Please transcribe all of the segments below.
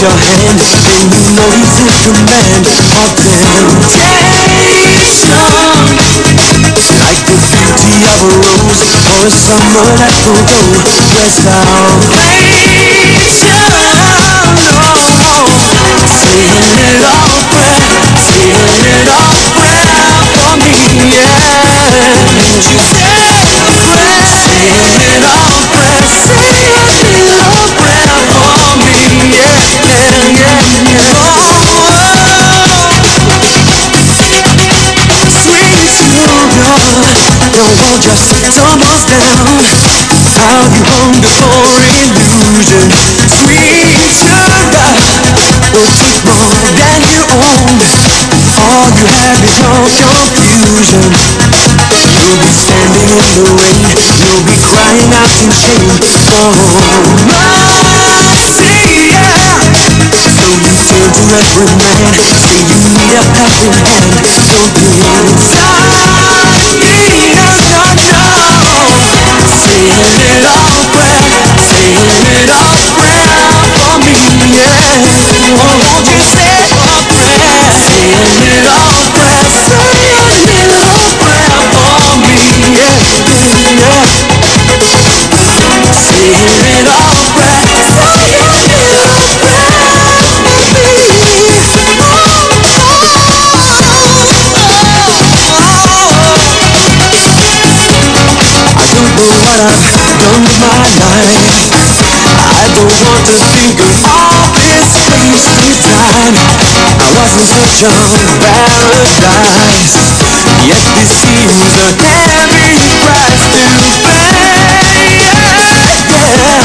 your hand, then you know he's in command of temptation. Like the beauty of a rose or a summer that will go, there's salvation. Sing it all prayer, sing it all prayer for me, yeah. You say a prayer, sing it all prayer, sing it all prayer for me, yeah, yeah, yeah, yeah. Sweet sugar, don't hold your symptoms down. How you hunger for illusion. Sweet sugar will take more than you own. All you have is your confusion. You'll be standing in the rain, you'll be crying out in shame for mercy, yeah. So you turn to every man, say you need a helping hand. So get inside me, no, no, no. Sing it all prayer, sing it all prayer for me, yeah. Oh, won't you say a prayer, sing it all prayer, say a little prayer for me, yeah, yeah. Sing it all prayer, say a little prayer for me. I don't know what I've done with my life. I don't want to think of all this wasted time. I was in search of paradise, yet this seems a heavy price to pay, yeah.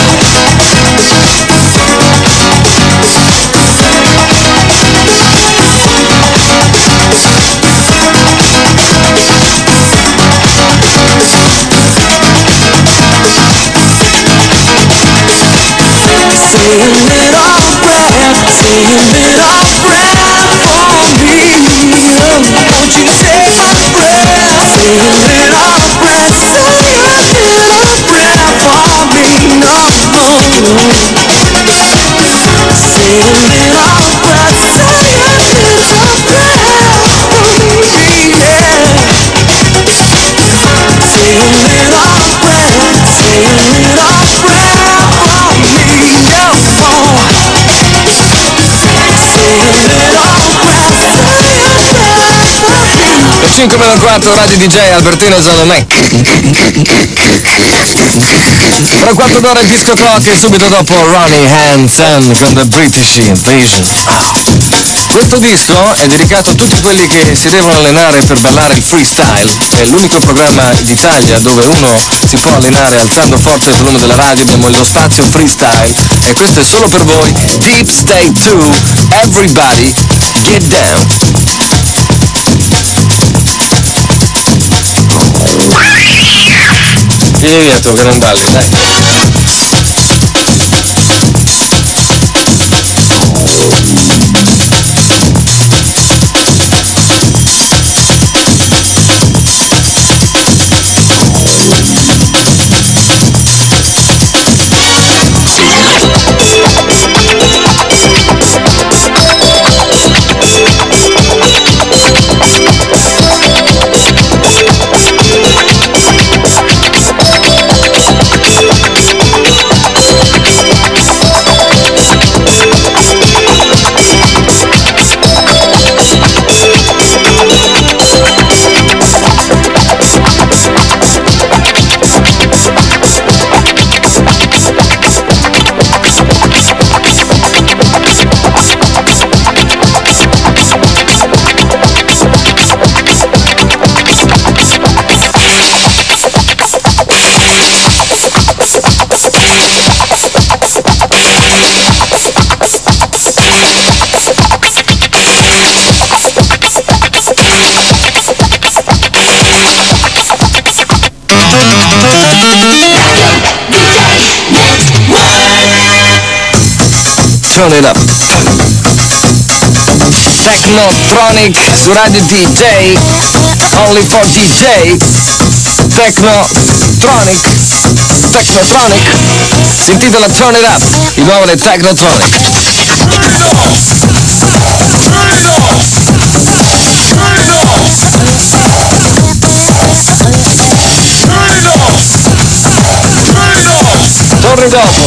Sing it all prayer, sing it all prayer for me. Won't you say a prayer, sing it all prayer, say a little prayer for me, no, no. Sing it all prayer, say a little prayer for me, yeah. Sing it all prayer, sing it all prayer for me, no more. Le 5 meno 4, Radio DJ Albertino Zanonè. Tra un quarto d'ora il disco clock e subito dopo Ronnie Hansen con The British Invasion. Questo disco è dedicato a tutti quelli che si devono allenare per ballare il freestyle. È l'unico programma d'Italia dove uno si può allenare alzando forte il volume della radio. Abbiamo lo spazio freestyle e questo è solo per voi. Deep State 2, Everybody Get Down. Vieni via tu che non balli, dai. Turn it up. Technotronic su Radio DJ, only for DJ. Technotronic si intitola Turn it up, il nuovo del Technotronic. torni dopo.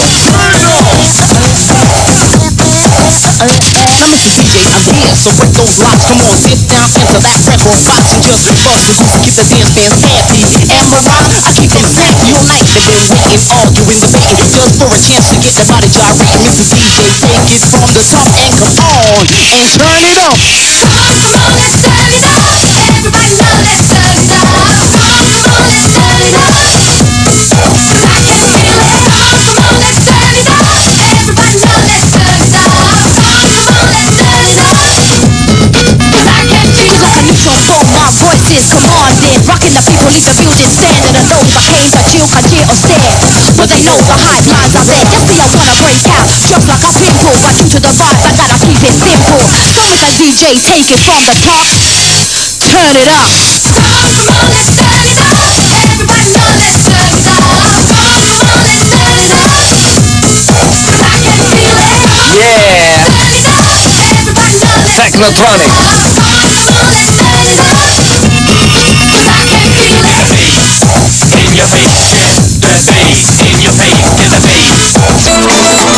Now, Mr. DJ, I'm here, so break those locks. Come on, sit down into that record box and just bust the goose and keep the dance fans happy. And Mariah, I keep them snappy all night. They've been waiting, arguing, debating, just for a chance to get the body gyrating. Mr. DJ, take it from the top and come on and turn it up. Come on, let's turn it up. Everybody now, let's turn it up. Come on, let's turn it up. 'Cause I can feel it. Come on, let's turn it up. Everybody now, let's turn it up. My voice is commanding, rocking the people, leave the building standing. And those that came to chill can cheer or stare, but they know the hype lines are there. Just see I wanna break out, just like a pimple. But due to the vibe, I gotta keep it simple. So Mr. DJ, take it from the top, turn it up. Come on, let's turn it up. Everybody now, let's turn it up. Come on, let's turn it up. 'Cause I can feel it. Yeah! Turn it up. Everybody now, let's Technotronic. In your face, yeah, the bass. In your face, yeah, the bass.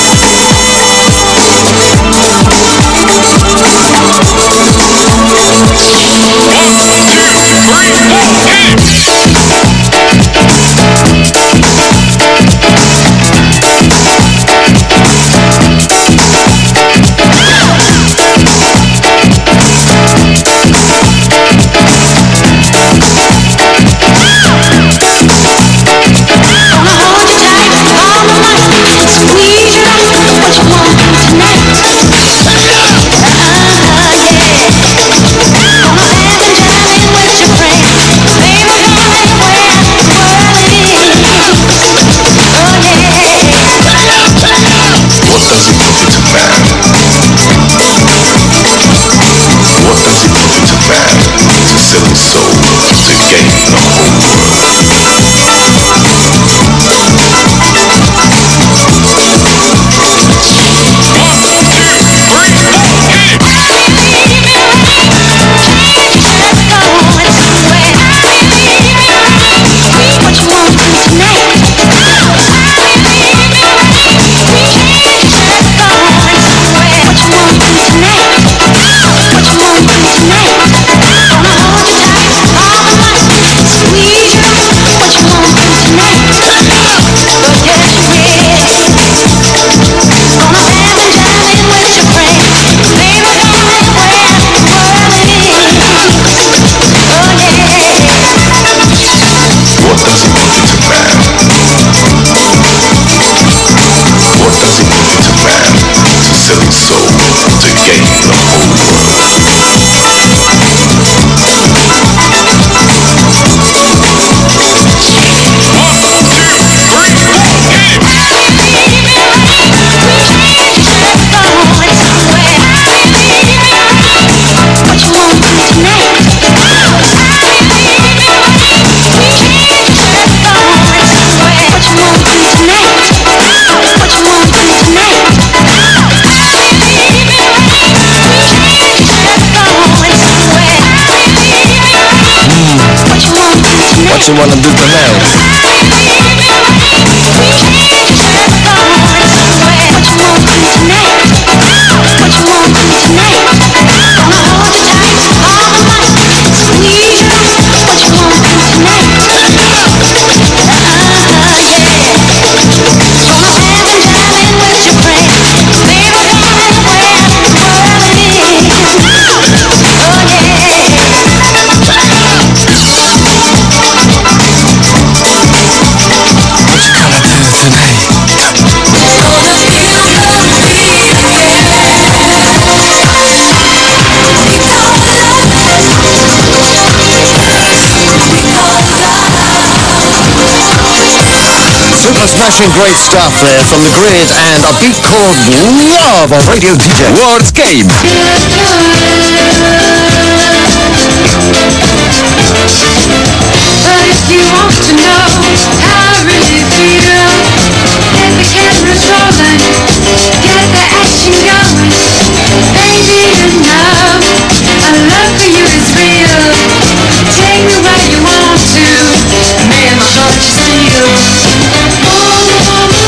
What you wanna do tonight? Super smashing great stuff there from The Grid and a beat called Love on Radio DJ. Words Game. But if you want to know how I really feel, get the cameras rolling, get the action going. Baby, you know our love for you is real. Take me where you want to, man, my heart just steal. Oh,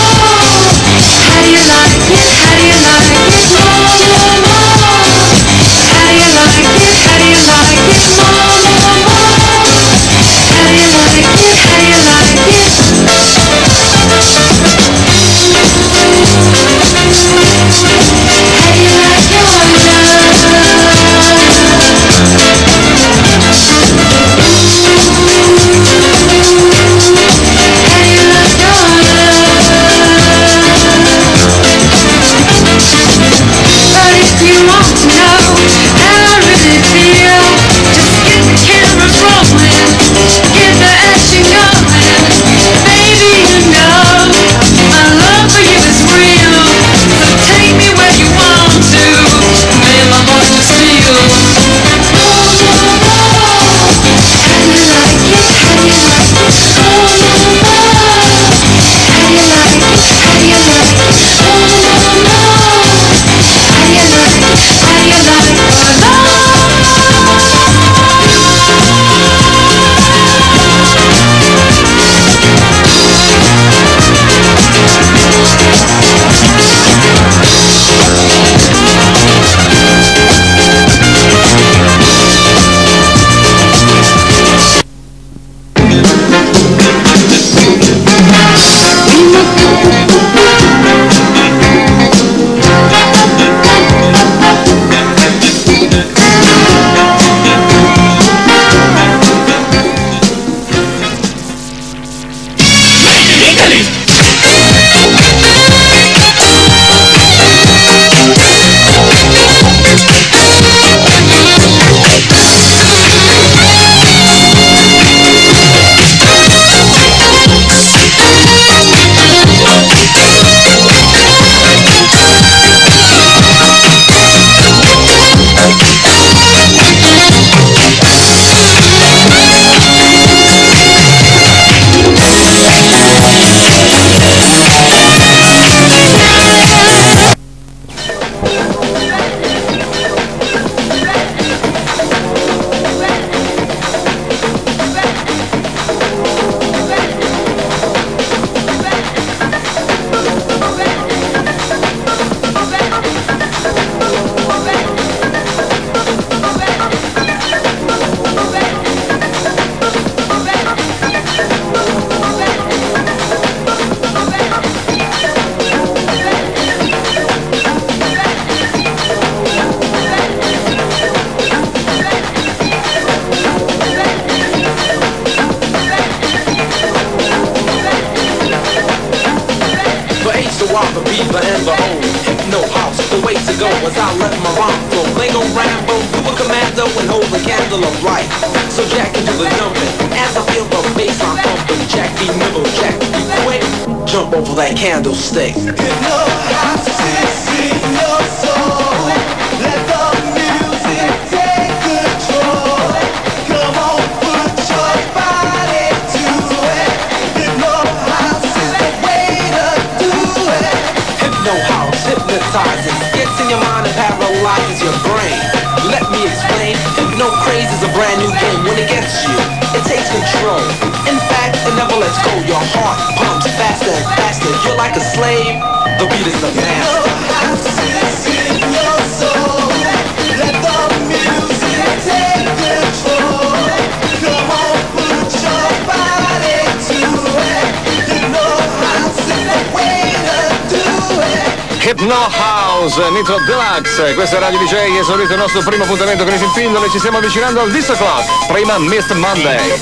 go as I let my rhyme flow. They go Rambo, do a commando and hold the candle upright. So jack into the jumping as I feel the bass I'm thumping. Jack be nimble, Jack be quick. Jump over that candlestick. You know how to sing your soul. Let the music take control. Come on, put your body to it. You know house is the way to do it. Hypno house hypnotizes, gets in your mind and paralyzes your brain. Let me explain. Hypno craze is a brand new game. When it gets you, it takes control. In fact, it never lets go. Your heart pumps faster and faster. You're like a slave. The beat is the master. Sing your soul. Let the music take control. Come on, put your body to it. You know house is the way to do it. Hypno House, Nitro Deluxe, questo è Radio DJ, esaurito il nostro primo appuntamento con il Pindole, ci stiamo avvicinando al Disco Clock, prima Mr. Monday.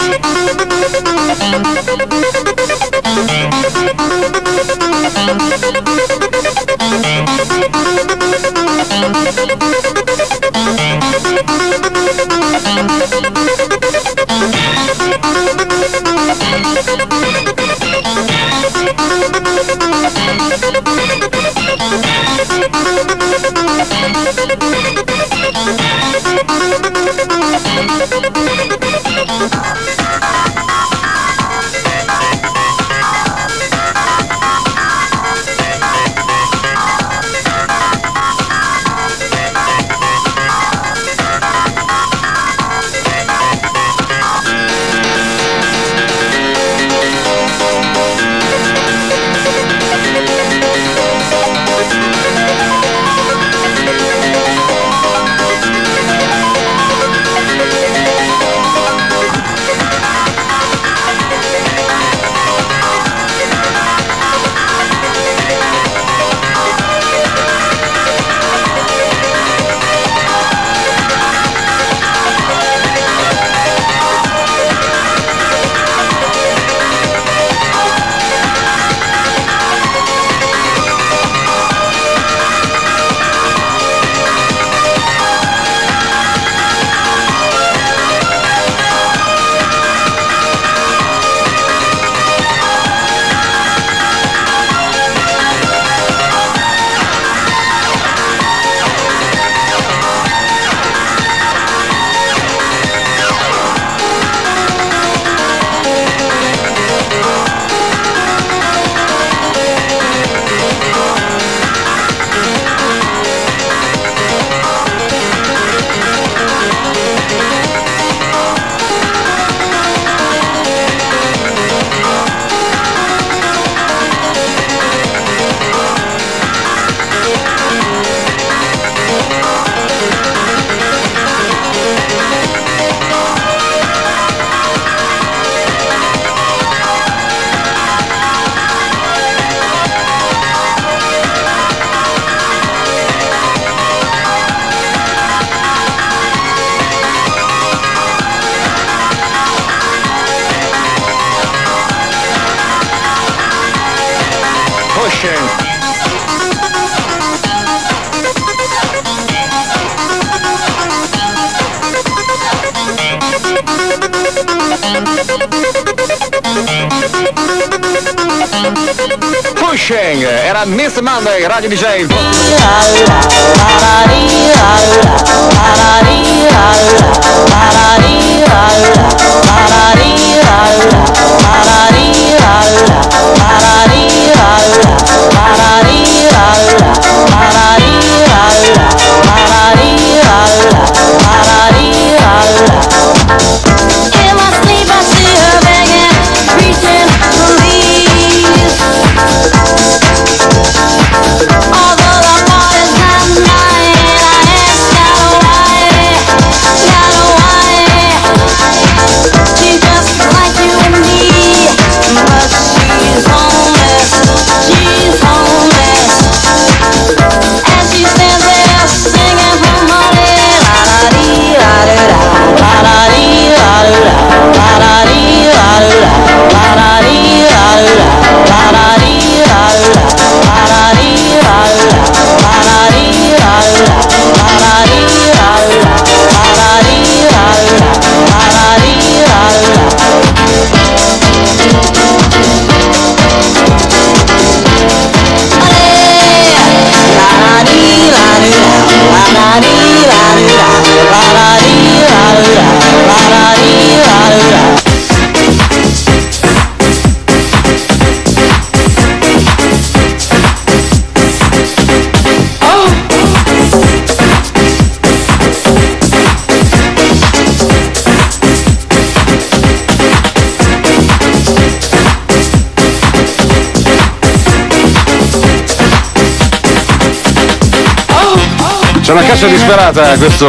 Pushing, era Mr. Monday, Radio DJ. In my sleep I see her begging, reaching for me. Although the thought is not mine, I ask, I don't C'è una caccia disperata questo.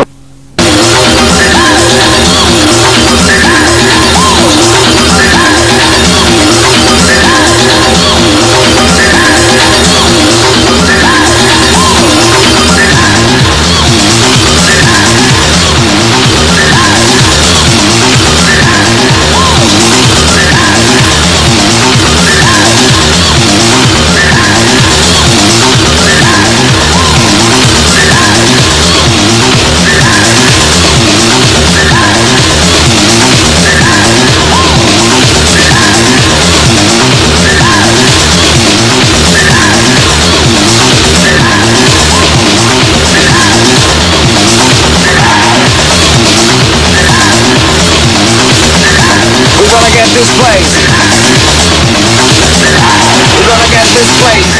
This place. We're gonna get this place.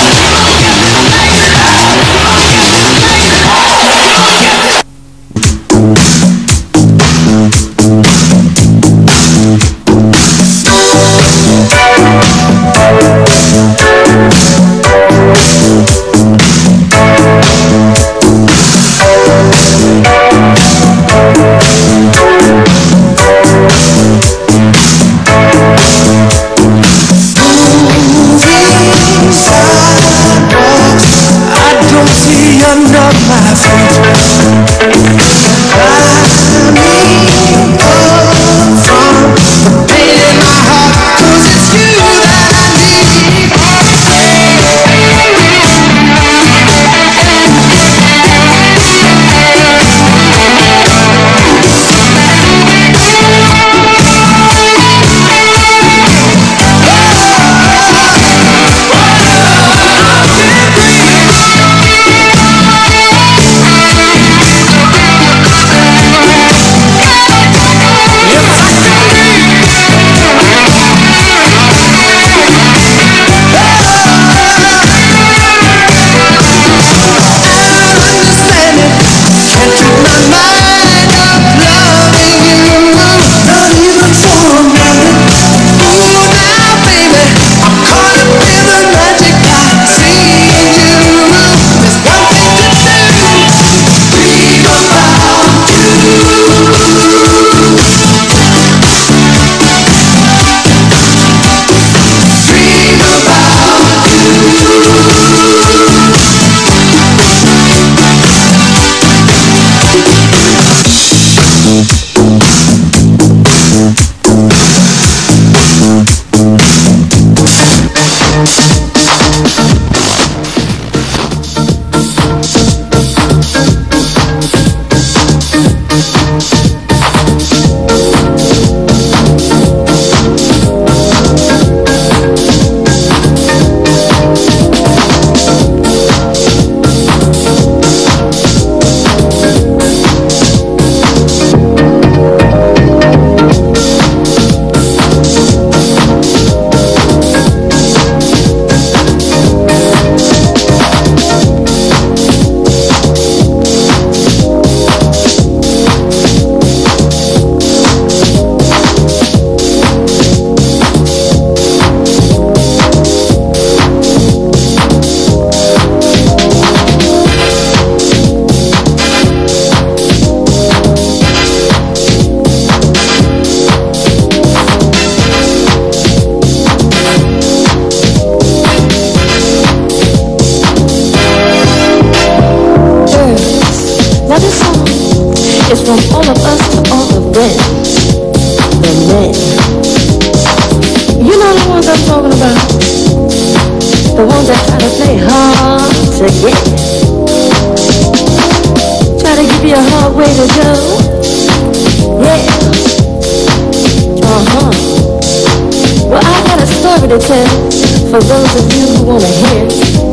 For those of you who wanna hear,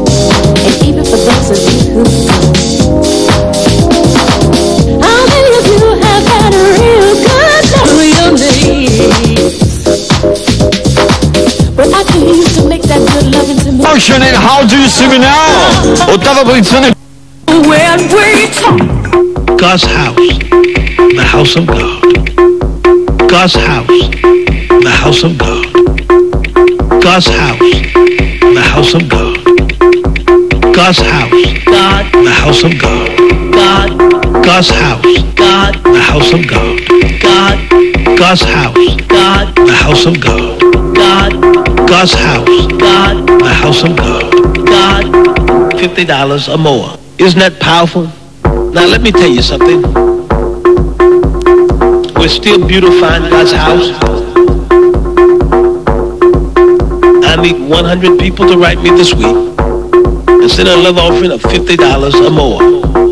and even for those of you who don't. How many of you have had a real good real days? But I can use to make that good loving to me. Ocean and How Do You See Me Now? Ottava posizione. When we talk. God's house, the house of God. God's house, the house of God. God's house, the house of God. God's house. God. The house of God. God. God's house. God. The house of God. God. God's house. God. The house of God. God. God's house. God. The house of God. God. $50 or more. Isn't that powerful? Now let me tell you something. We're still beautifying God's house. I need 100 people to write me this week and send a love offering of $50 or more.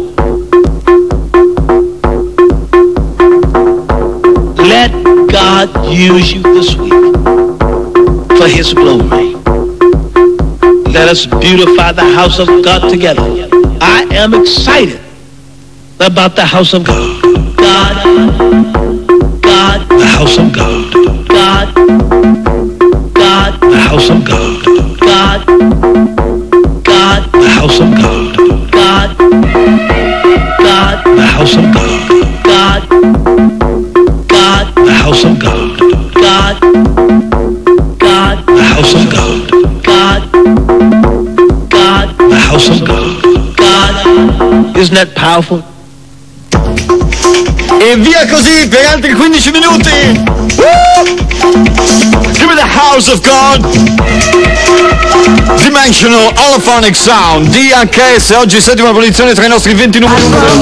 Let God use you this week for His glory. Let us beautify the house of God together. I am excited about the house of God. God. God. The house of God. God. God. The house of God. God. God. The house of God. God. God. The house of God. God. God. The house of God. God. God. The house of God. God. God. The house of God. God. Isn't that powerful? E via così per altri 15 minuti. Give me the house of God. Dimensional Holophonic Sound, DHS, oggi settima posizione tra i nostri 20 numeri.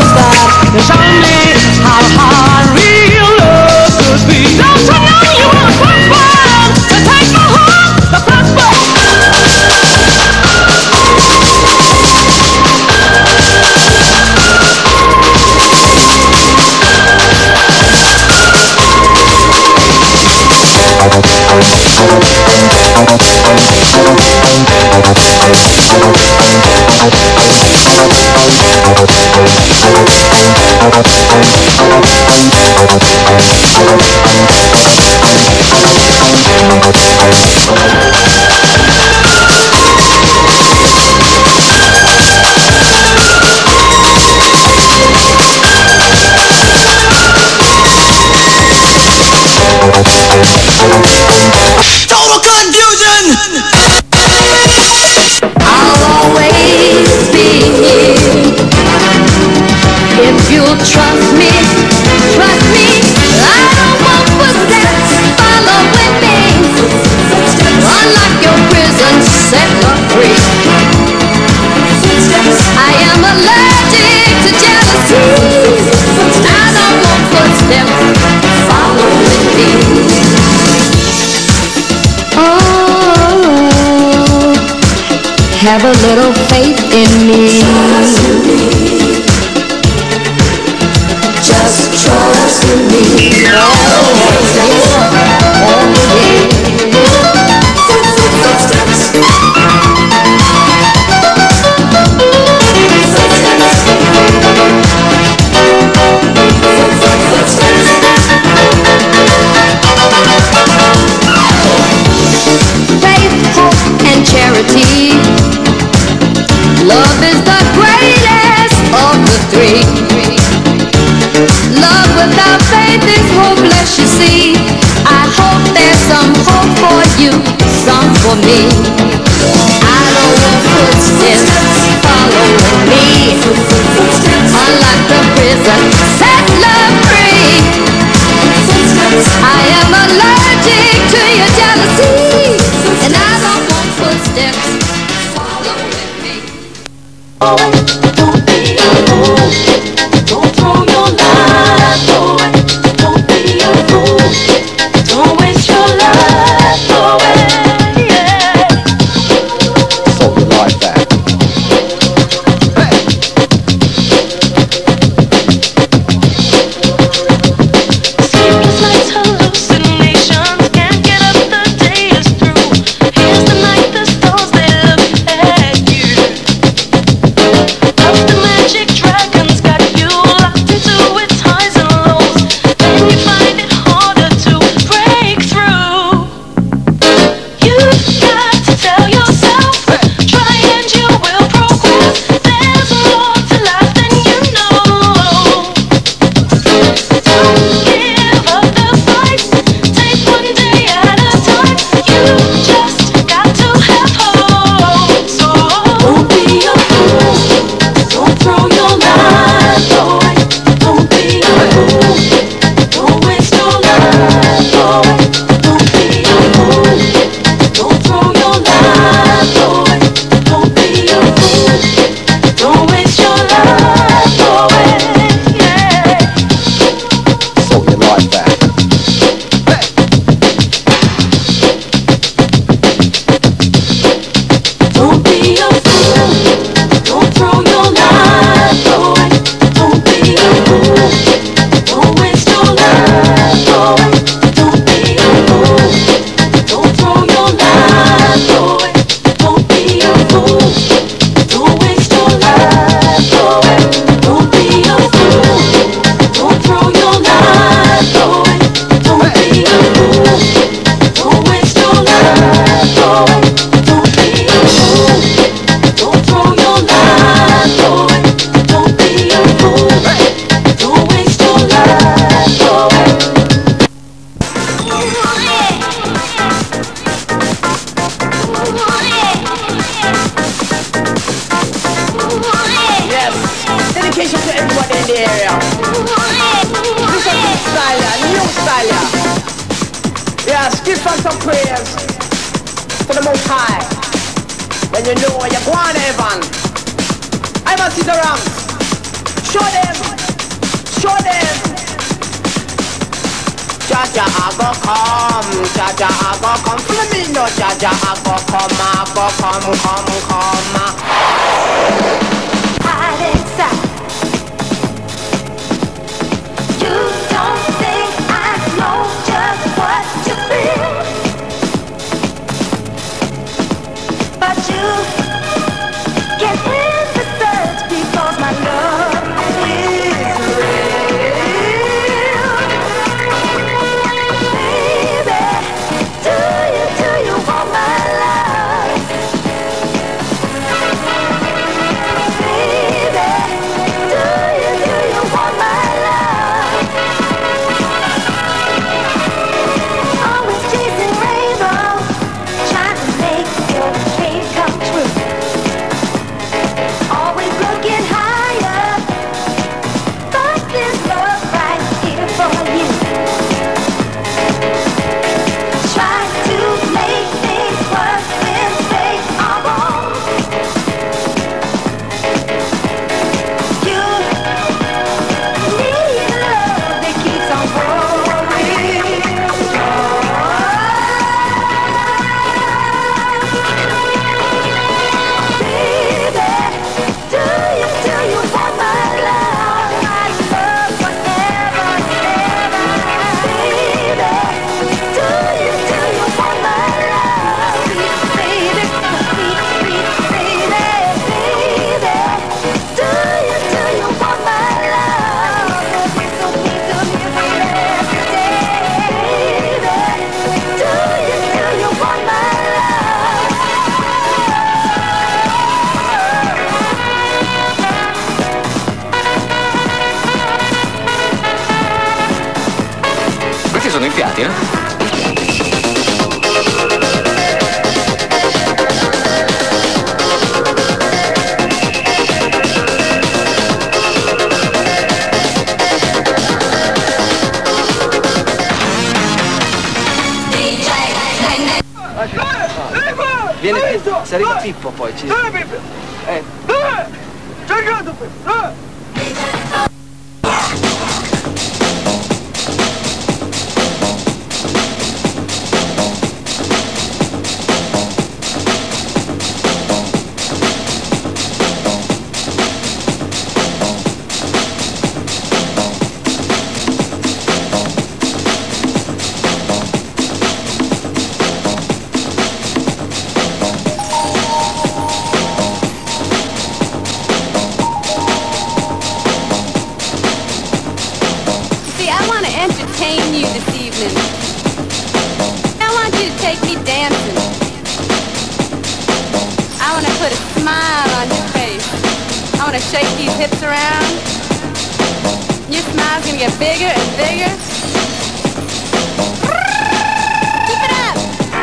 Total confusion! I'll always be here. If you'll trust me, I don't want footsteps following me. Unlock your prison, set her free. I am allergic to jealousy. I don't want footsteps following me. Oh, have a little faith in me. Just trust in me. Oh, faith, hope, and charity. Love is the great dedication to everybody in the area. This is new style, new style. Yeah, give thanks and prayers for the Most High. When you know you're going heaven, I must sit around. Show them. Jaja, I go come. Jaja, I go come. Feel me, no, Jaja, I go come. Hide inside. You don't think I know just what you feel, but you can't win the search because my love is real. Baby, do you want my love? Baby, do you want my love? Always chasing rainbows, trying to make your dream come true. Always looking higher, but there's love right here for you. Try to make things work when they are wrong. You need love that keeps on growing. Baby, do you want my love? My love forever and ever. Baby, do you want my love? Sweet baby, sweet baby, baby. Do you want my love? It's so sweet to me every day. Baby, do you want my love? Questi sono i fiati, eh? Viene se arriva Pippo poi ci... Dove Pippo? Dove? C'è arrivato Pippo? See, I want to entertain you this evening. I want you to take me dancing. I want to put a smile on your face. I want to shake these hips around. Your smile's going to get bigger and bigger. Keep it up.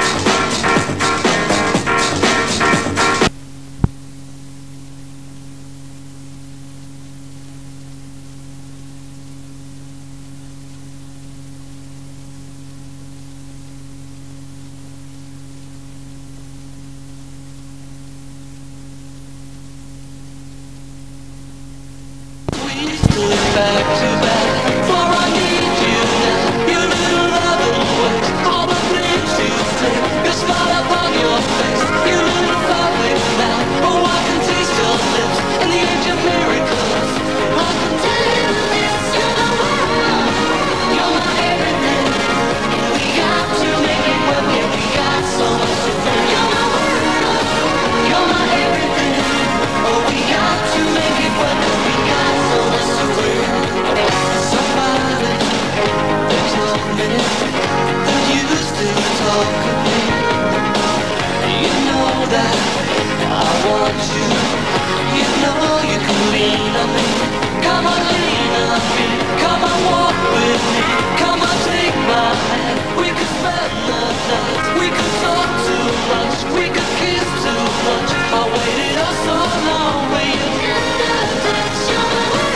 Back to back, for I need you now. Your little loving ways, all the things you say. Your smile upon your face, your little loving mouth. Oh, I can taste your lips and the age of miracles. I can tell you this, you're the one. You're my everything. We got to make it work, yeah, we got so much to do. You're my world, you're my everything. Oh, we got to make it work, we got so much to do. Somebody that told me that you still talk to me. You know that I want you. You know you can lean on me. Come on, lean on me. Come on, walk with me. Come on, take my hand. We could spend the night. We could talk too much. We could kiss too much. I waited oh so long. Waiting in the touch.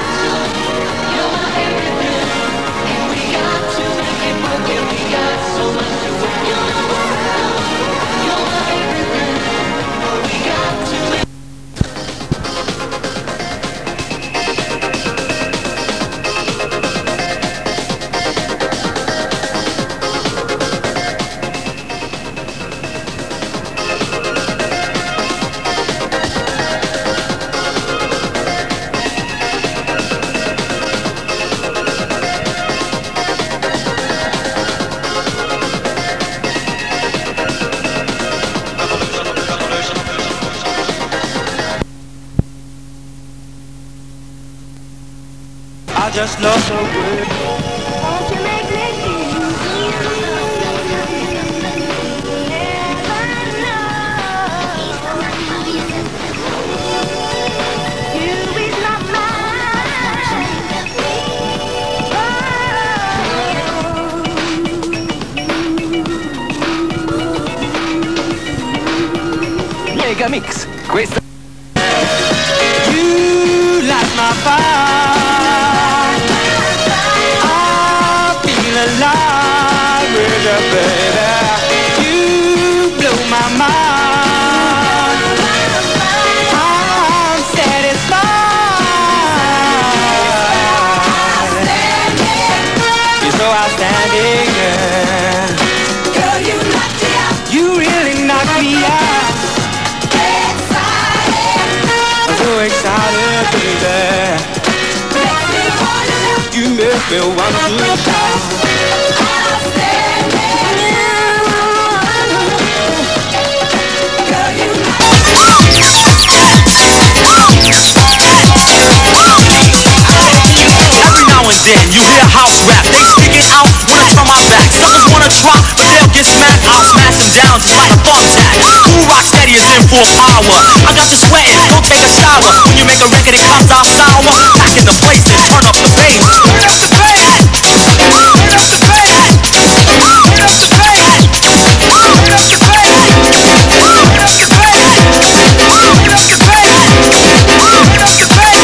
I just love so good. Won't you make me Mega Mix. Questa You light my fire. I feel alive with you, baby. You blow my mind. I'm satisfied. You're so outstanding, girl, you knocked me out. You really knocked me out. So excited, baby. You make me want to shout. Every now and then you hear house rap. They stick it out, wanna turn my back. Suckers wanna try, but they'll get smacked. I'll smash them down just like a thumbtack. Cool rock steady is in full power. I got you sweating, go take a shower. When you make a record, it comes out sour. Pack in the place and turn up the bass. Turn up the bass. Turn up the bass. Turn up the bass. Turn up the bass. Turn up the bass. Turn up the bass. Turn up the bass.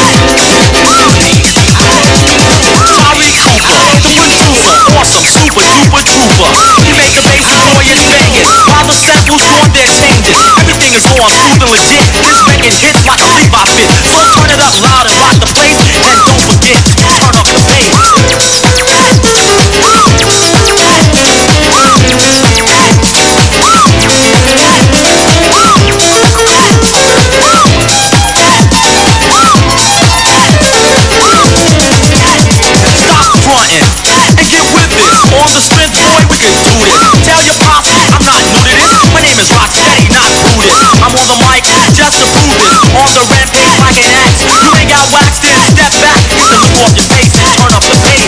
Charlie Cooper, the producer, awesome, super duper trooper. He make the bass boys banging, while the samples on their changes. Everything is going smooth and legit. This making hits like a Levi fit. So turn it up loud and rock the place, and don't forget, turn up the bass. Stop fronting and get with this. On the strength, boy, we can do this. Tell your posse I'm not new to this. My name is Rocksteady, not Brutus. I'm on the mic just to prove this. On the rampage like an axe. You ain't got waxed in, step back. Get the look off your face and turn up the bass.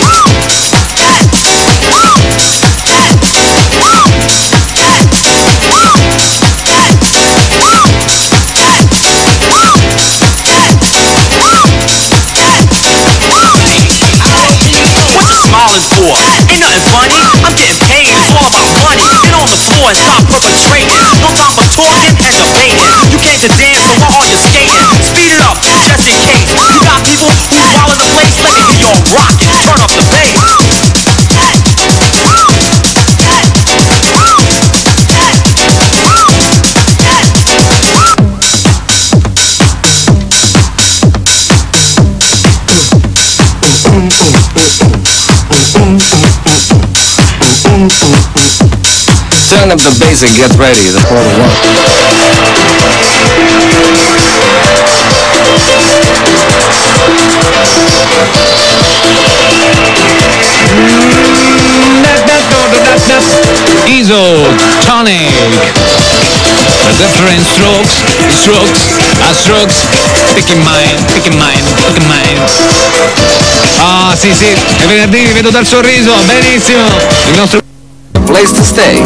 What you smiling for? Ain't nothing funny. I'm getting paid. It's all about money. Get on the floor and stop perpetrating. No time for talking and debating. You came to dance, so why are you skating? Speed it up, just in case. You got people who swallow the place. Let me hear y'all rockin'. Turn up the bass. Turn up the bass and get ready, the Portal One. Isotonic. The different strokes, pick in mind. Ah, sì, è venerdì, vi vedo dal sorriso, benissimo. Il nostro Place to stay.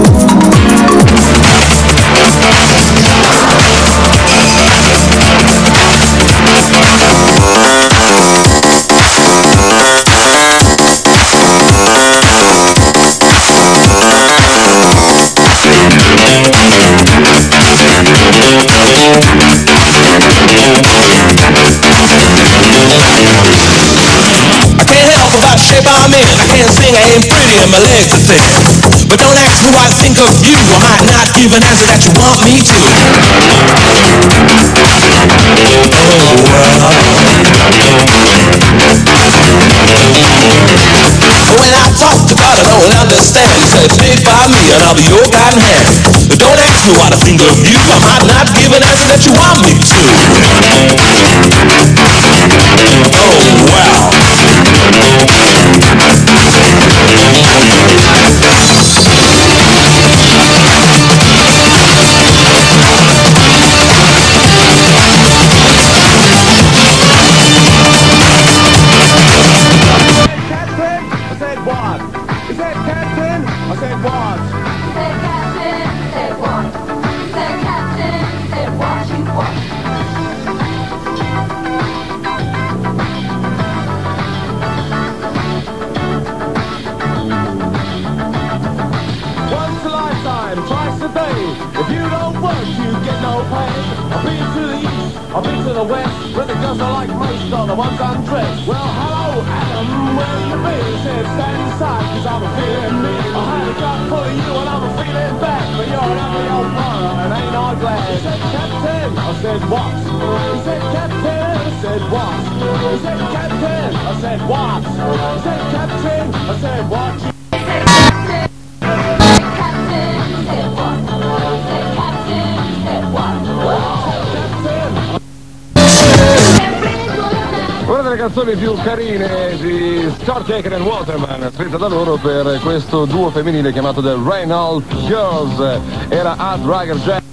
Shape I'm in, I can't sing, I ain't pretty, and my legs are thin. But don't ask me what I think of you, I might not give an answer that you want me to. When I talk to God, I don't understand. He said, stay by me and I'll be your guiding hand. But don't ask me what I think of you, I might not give an answer that you want me to. Oh, wow. the west, where the girls are like most are the ones undressed. Well, hello, Adam, where you been? He said, stand inside, cause I'm a feeling me. I had a gun full of you and I'm a feeling back, but you're an ugly old brother, and ain't I glad? He said, Captain, I said, what? He said, Captain, I said, what? He said, Captain, I said, what? He said, Captain, I said, what? Una delle canzoni più carine di Startaker and Waterman, scritta da loro per questo duo femminile chiamato The Reynolds Girls, era Hard Rocker Jack.